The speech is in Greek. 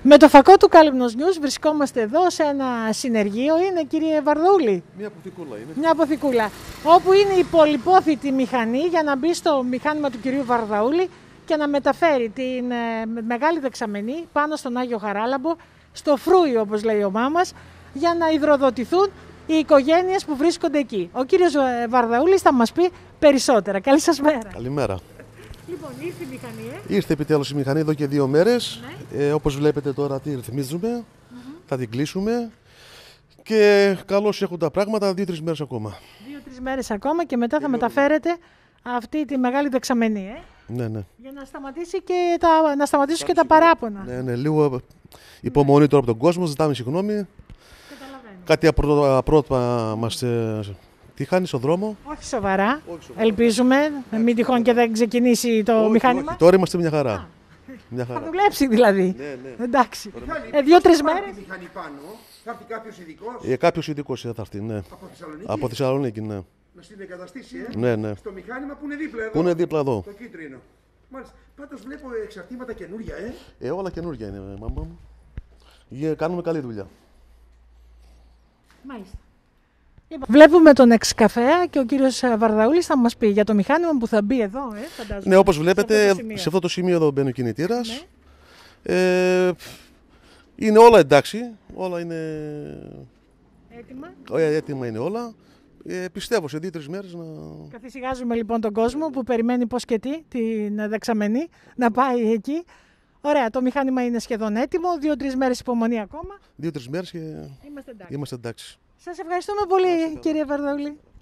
Με το φακό του Κάλυμνος News βρισκόμαστε εδώ σε ένα συνεργείο. Είναι, κύριε Βαρδαούλη? Μια αποθηκούλα είναι. Μια αποθηκούλα. Όπου είναι η πολυπόθητη μηχανή για να μπει στο μηχάνημα του κυρίου Βαρδαούλη και να μεταφέρει την μεγάλη δεξαμενή πάνω στον Άγιο Χαράλαμπο, στο Φρούι όπως λέει ο μάμας, για να υδροδοτηθούν οι οικογένειες που βρίσκονται εκεί. Ο κύριος Βαρδαούλης θα μας πει περισσότερα. Καλή σας μέρα. Καλημέρα. Λοιπόν, ήρθε η μηχανή, Ήρθε επιτέλους η μηχανή εδώ και 2 μέρες. Ναι. Όπως βλέπετε τώρα τη ρυθμίζουμε, θα την κλείσουμε και καλώς έχουν τα πράγματα 2-3 μέρες ακόμα. 2-3 μέρες ακόμα και μετά θα μεταφέρετε αυτή τη μεγάλη δεξαμενή. Ναι, ναι. Για να σταματήσει και να σταματήσουν και τα παράπονα. Ναι, ναι, λίγο υπομονή τώρα από τον κόσμο, ζητάμε συγγνώμη. Κάτι απρότυπα μας τύχανε στον δρόμο. Όχι σοβαρά. Ελπίζουμε. Μην τυχόν και δεν ξεκινήσει το μηχάνημα. Όχι, τώρα είμαστε μια χαρά. Μια χαρά. Θα δουλέψει δηλαδή. Ναι. Εντάξει. 2-3 μέρες. Μηχανή πάνω, θα έρθει κάποιος ειδικός. Κάποιος ειδικός θα έρθει, ναι. Από Θεσσαλονίκη. Από Θεσσαλονίκη, ναι. Να στην εγκαταστήσει, Ναι, ναι. στο μηχάνημα που είναι δίπλα εδώ. Πού είναι δίπλα εδώ. Το κίτρινο. Μάλιστα. Πάντως βλέπω εξαρτήματα καινούρια, Όλα καινούργια είναι, μαμά μου. Κάνουμε καλή δουλειά. Μάλιστα. Βλέπουμε τον εξκαφέα και ο κύριος Βαρδαούλης θα μας πει για το μηχάνημα που θα μπει εδώ, φαντάζομαι. Ναι, όπως βλέπετε, σε αυτό το σημείο εδώ μπαίνει ο κινητήρας. Ναι. Είναι όλα εντάξει, όλα είναι έτοιμα είναι όλα. Πιστεύω σε 2-3 μέρες να... Καθησυχάζουμε λοιπόν τον κόσμο που περιμένει πώς και τι, την δεξαμενή, να πάει εκεί. Ωραία, το μηχάνημα είναι σχεδόν έτοιμο, 2-3 μέρες υπομονή ακόμα. 2-3 μέρες και είμαστε εντάξει. εντάξει. Σας ευχαριστούμε πολύ, κύριε Βαρδαούλη.